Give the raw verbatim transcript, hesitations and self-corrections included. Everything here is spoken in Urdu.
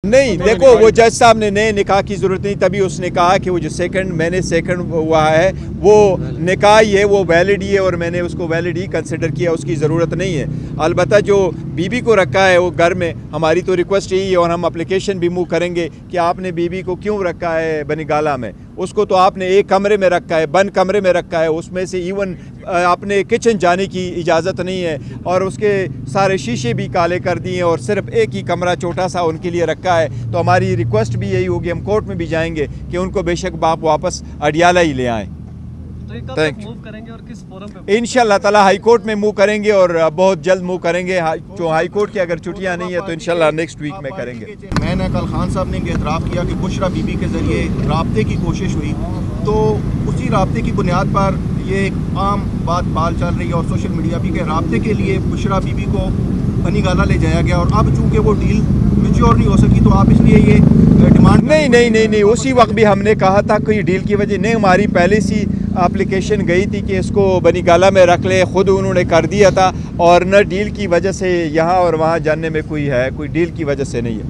نہیں دیکھو وہ جج صاحب نے نئے نکاح کی ضرورت نہیں، تبھی اس نے کہا کہ وہ جو سیکنڈ میں نے سیکنڈ ہوا ہے وہ نکاح ہی ہے، وہ ویلڈ ہی ہے اور میں نے اس کو ویلڈ ہی کنسیڈر کیا، اس کی ضرورت نہیں ہے۔ البتہ جو بی بی کو رکھا ہے وہ گھر میں، ہماری تو ریکویسٹ یہی ہے اور ہم اپلیکیشن بھی موو کریں گے کہ آپ نے بی بی کو کیوں رکھا ہے بنی گالہ میں، اس کو تو آپ نے ایک کمرے میں رکھا ہے، بند کمرے میں رکھا ہے، اس میں سے ایون اپنے کچن جانے کی اجازت نہیں ہے اور اس کے سارے شیشے بھی کالے کر دیے اور صرف ایک ہی کمرہ چھوٹا سا ان کے لیے رکھا ہے۔ تو ہماری ریکویسٹ بھی یہی ہوگی، ہم کورٹ میں بھی جائیں گے کہ ان کو بے شک باپ واپس اڈیالہ ہی لے آئیں۔ تو یہ کب تک موو کریں گے اور کس فورم پہ؟ انشاءاللہ تعالی ہائی کورٹ میں موو کریں گے اور بہت جلد موو کریں گے، جو ہائی کورٹ کی اگر چھٹیاں نہیں ہے تو انشاءاللہ نیکسٹ ویک میں کریں گے۔ میں نے کل خان صاحب نے یہ اعتراف کیا کہ بشرا بی بی کے ذریعے رابطے کی کوشش ہوئی، تو اسی رابطے کی بنیاد پر یہ ایک عام بات بال چل رہی ہے اور سوشل میڈیا بھی کہ رابطے کے لیے بشرا بی بی کو بنی گالہ لے جایا گیا اور اب چونکہ وہ ڈیل میچور نہیں ہو سکی تو آپ اس لیے یہ ڈیمانڈ نہیں نہیں نہیں نہیں اسی وقت بھی ہم نے کہا تھا کوئی ڈیل کی وجہ نہیں، ہماری پہلے سی اپلیکیشن گئی تھی کہ اس کو بنی گالہ میں رکھ لے، خود انہوں نے کر دیا تھا اور نہ ڈیل کی وجہ سے یہاں اور وہاں جاننے میں کوئی ہے، کوئی ڈیل کی وجہ سے نہیں ہے۔